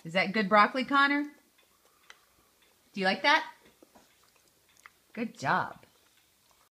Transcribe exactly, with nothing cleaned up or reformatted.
Is that good broccoli, Connor? Do you like that? Good job.